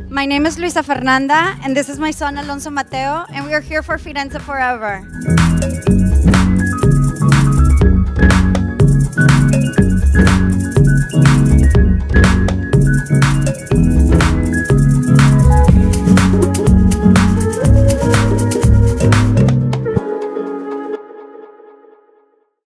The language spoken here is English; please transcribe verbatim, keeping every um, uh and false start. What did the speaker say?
My name is Luisa Fernanda, and this is my son Alonso Mateo, and we are here for Firenze forever.